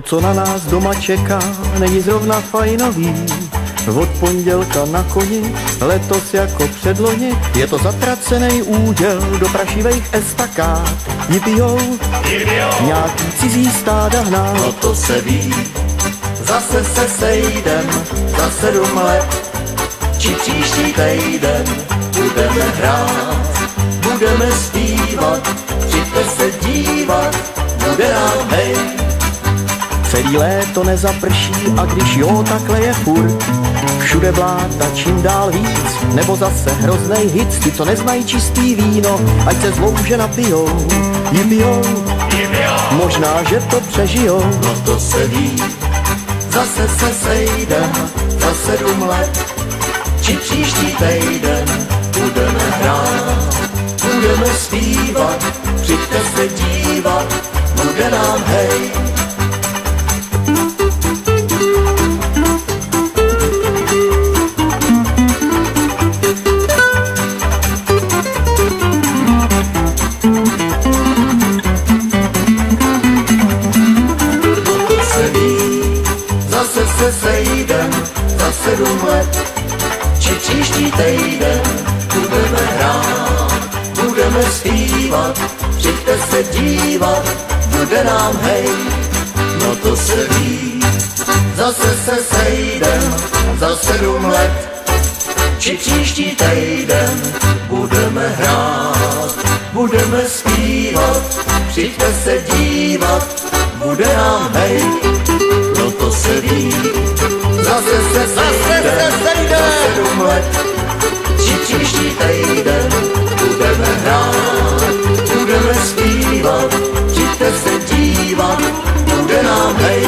co na nás doma čeká, není zrovna fajnový. Od pondělka na koni, letos jako předloni, je to zatracený úděl do prašivejch estakád. Jipijou, nějaký cizí stáda hnát. No to se ví, zase se sejdem za 7 let, či příští týden budeme hrát, budeme zpívat, přijďte se dívat, bude nám hej. Celý léto nezaprší a když jo, takhle je furt. Všude vláda čím dál víc, nebo zase hroznej hit. Ty, co neznají čistý víno, ať se z louže napijou. Jipijou, možná, že to přežijou. No to se ví, zase se sejdem za 7 let, či příští týden budeme hrát, budeme zpívat, přijďte se dívat, bude nám hej. Se sejdem za 7 let, či příští týden budeme hrát, budeme zpívat, přijďte se dívat, bude nám hej. No to se ví, zase se sejdem za 7 let, či příští týden budeme hrát, budeme zpívat, přijďte se dívat, bude nám hej. No to se ví, zase se sejdem za 7 let, či příští týden budeme hrát, budeme zpívat, přijďte se dívat, bude nám hej.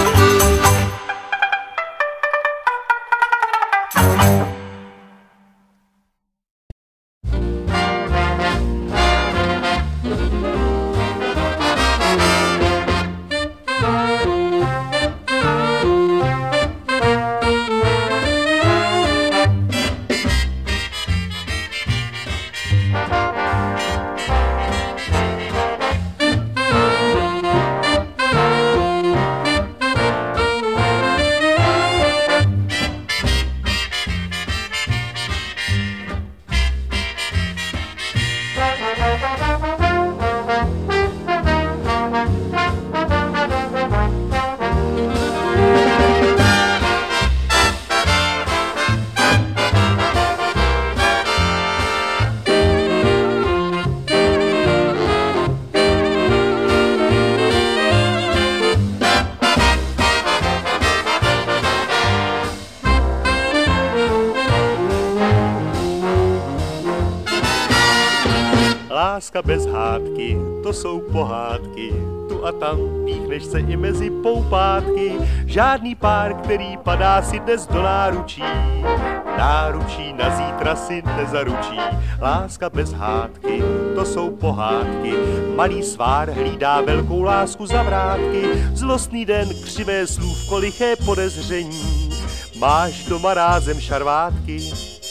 Láska bez hádky, to jsou pohádky, tu a tam píchneš se i mezi poupátky. Žádný pár, který padá si dnes do náručí, náručí na zítra si nezaručí. Láska bez hádky, to jsou pohádky, malý svár hlídá velkou lásku za vrátky. Zlostný den, křivé slůvko, liché podezření, máš doma rázem šarvátky.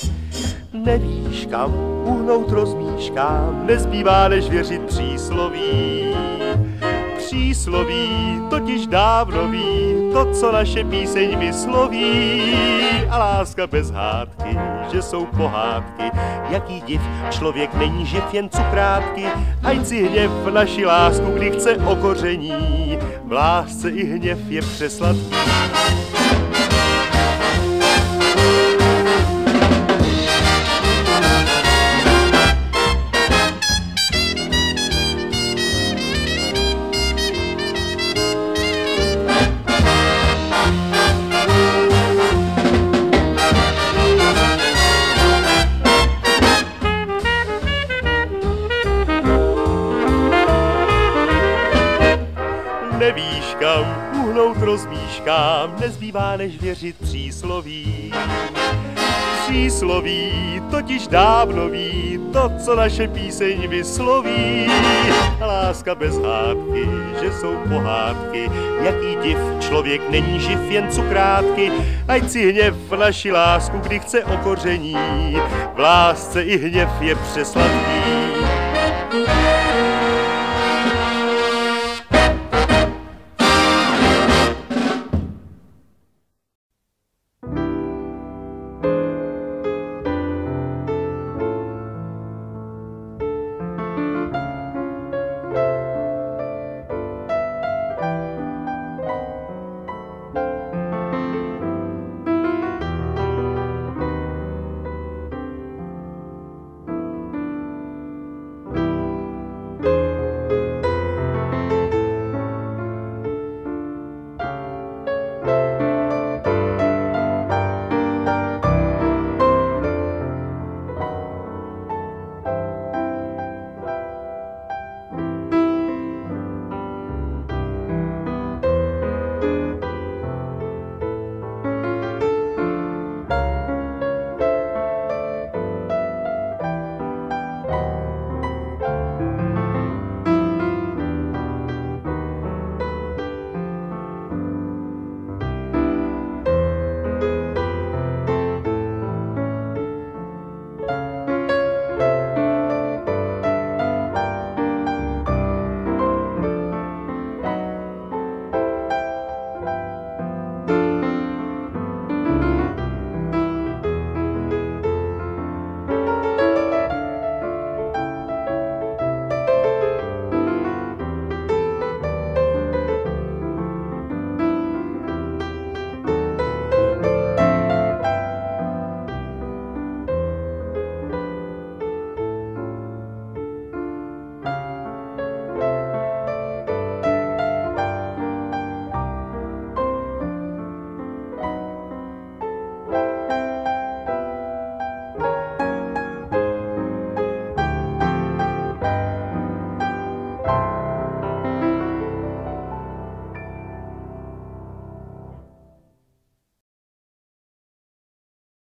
Nevíš kam uhnout rozmíškám, nezbývá než věřit přísloví. Přísloví totiž dávno ví to, co naše píseň vysloví. A láska bez hádky, že jsou pohádky, jaký div, člověk není živ jen cukrátky. Ať si hněv naši lásku, kdy chce okoření, v lásce i hněv je přesladký. Nevíš kam uhnout rozmíškám, nezbývá než věřit přísloví. Přísloví totiž dávno ví to, co naše píseň vysloví. Láska bez hádky, že jsou pohádky, jaký div, člověk není živ jen cukrátky. Ať si hněv naši lásku, kdy chce okoření, v lásce i hněv je přesladký.